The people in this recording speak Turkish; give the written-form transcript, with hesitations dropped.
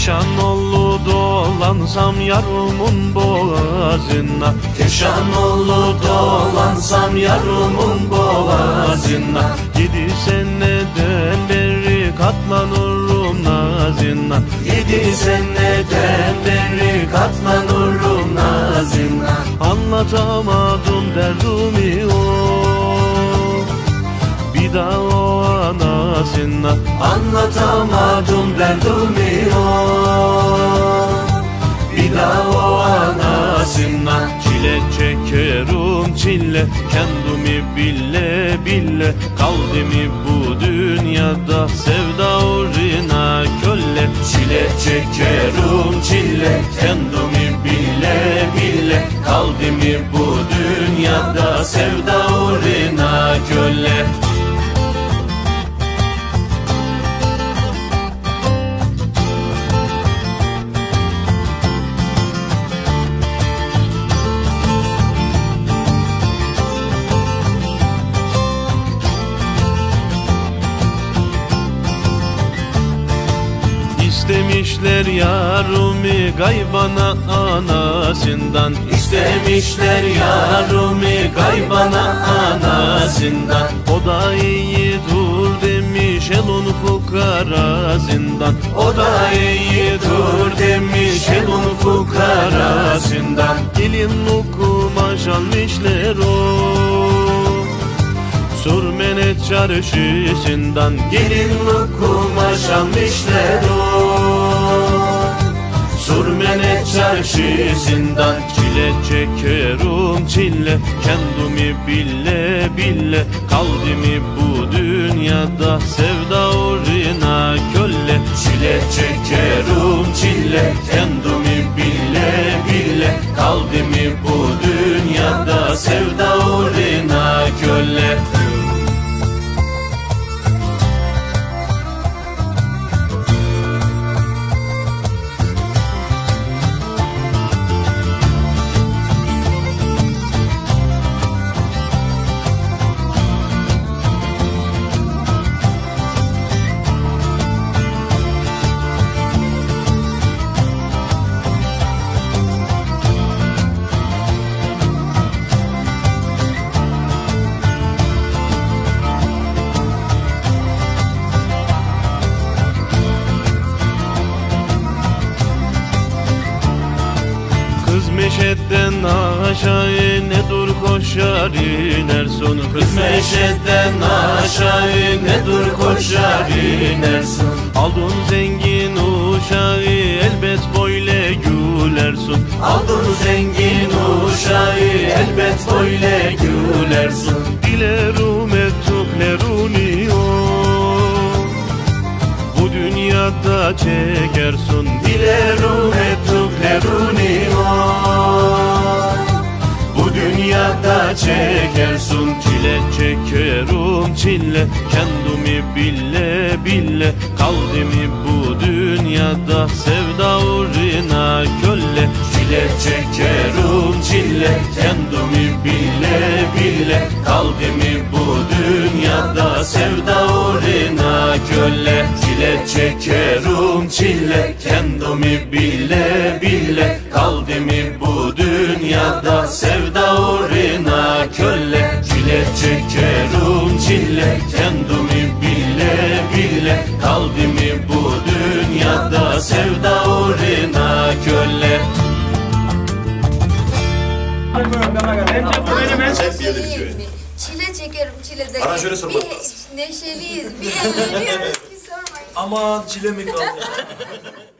Keşan oldu dolansam yarımın boğazına, Keşan oldu dolansam yarımın boğazına. 7 seneden beri katlanırım nazına, 7 seneden beri katlanırım nazına. Anlatamadım derdimi bir daha o anasına. Anlatamadım derdimi bir daha o anasına. Çile çekerim çile, kendimi bile bile. Kaldım bu dünyada sevda uğruna köle. Çile çekerim çile, kendimi bile bile. Kaldım bu dünyada sevda uğruna köle. İstemişler yarımı gaybana anasından, İstemişler yarımı gaybana anasından. o da iyidir demiş elun fukarasından. O da iyidir demiş elun fukarasından. Gelin kumaş almışlar Sürmenet çarşısından. Gelin kumaş almışlar Sürmenet çarşısından. Çile çekerim çile, kendimi bile bile. Kaldım bu dünyada sevda uğruna köle. Çile çekerim çile, kendimi bile bile. Kaldım bu dünyada sevda uğruna köle. Kız meşetten aşağı ne dur koşar inersin. Kız meşetten aşağı ne dur koşar inersin. Aldın zengin uşağı elbet böyle gülersin. Aldın zengin uşağı elbet böyle gülersin. Dilerim ettiklerini bu dünyada çekersin. Dilerim ettiklerini bu dünyada çekersin. Çile çekerim çile, kendimi bile bile. Kaldım bu dünyada sevda uğruna köle. Çile çekerim çile, kendimi bile bile. Kaldım bu dünyada sevda uğruna köle. Çile çekerim çile, kendimi bile bile. Kaldım bu dünyada sevda uğruna köle. Çile çekerim çile, kendimi bile bile. Kaldım bu dünyada sevda uğruna köle. Çile çekerim çiledeki. Aranjöre sormak lazım. Bir neşeliyiz, bir eğleniyoruz ki sormayın. Aman çile mi kaldı?